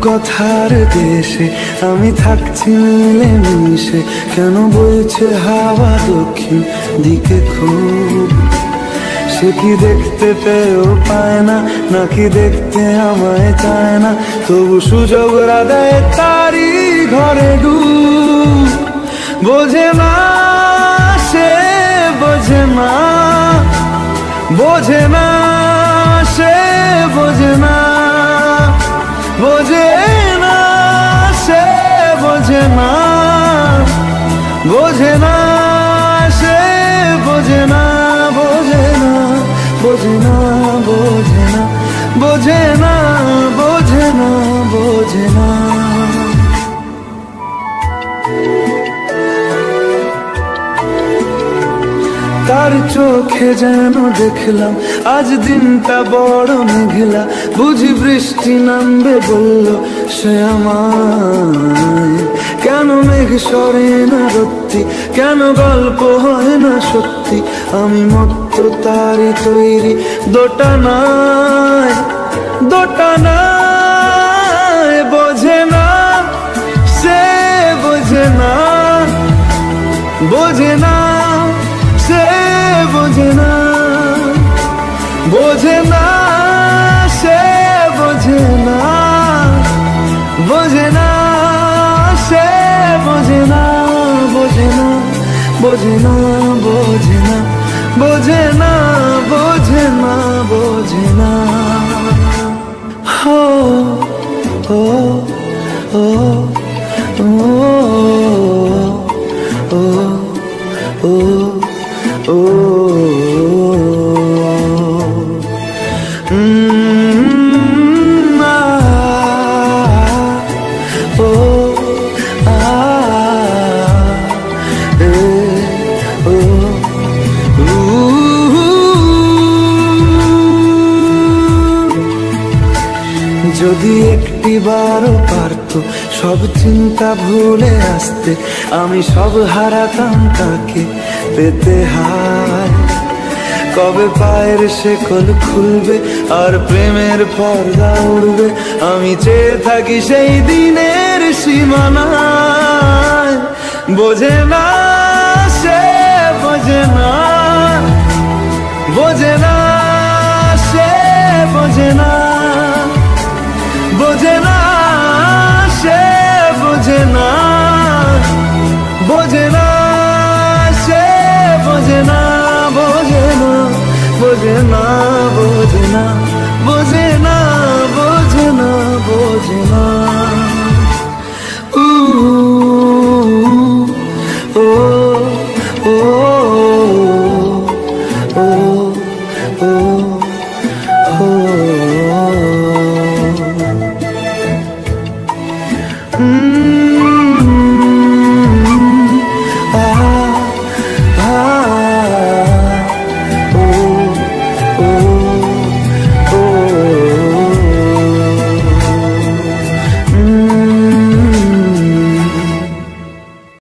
রূপকথার দেশে আমি থাকছি মিলে মিশে, কেন বইছে হাওয়া দক্ষিণ দিকে খুব? সে কি দেখতে পেয়েও পায় না, নাকি দেখতে আমায় চায় না? তবু সুযোগরা দেয় তারি ঘরে ডুব। বোঝে না সে, বোঝে না, বোঝে না সে, বোঝে না, বোঝে না সে, বোঝে না, বোঝে না সে, বোঝে না, বোঝে না, বোঝে না, বোঝে না, বোঝে না, বোঝে না, বোঝে না। তার চোখে যেন দেখলাম আজ দিনটা বড় মেঘলা, বুঝি বৃষ্টি নামবে বলল সে আমায়। কেন মেঘ সরে না রত্তি, কেন গল্প হয় না সত্যি? আমি মত্ত তারি তৈরি দোটানায়, দোটানায়। বোঝে না সে, বোঝে না, বোঝে না সে, বোঝে না, বোঝে না সে, বোঝে না, বোঝে না সে, বোঝে না, বোঝে না, বোঝে না, বোঝে না, বোঝে না, বোঝে না, বোঝে না। হো ও ও ও ও ও ও যদি একটিবারও পারতো সব চিন্তা ভুলে আসতে, আমি সব হারাতাম তাকে পেতে হায়। কবে পায়ের শেকল খুলবে আর প্রেমের পর্দা উড়বে, আমি চেয়ে থাকি সেই দিনের সীমানায়। বোঝে না সে, বোঝে না, বোঝে না সে, বোঝে না, বোঝে না সে, বোঝে না, বোঝে না সে, বোঝে না, বোঝে না, বোঝে না, বোঝে না, বোঝে না, বোঝে না, বোঝে না। ও ও ও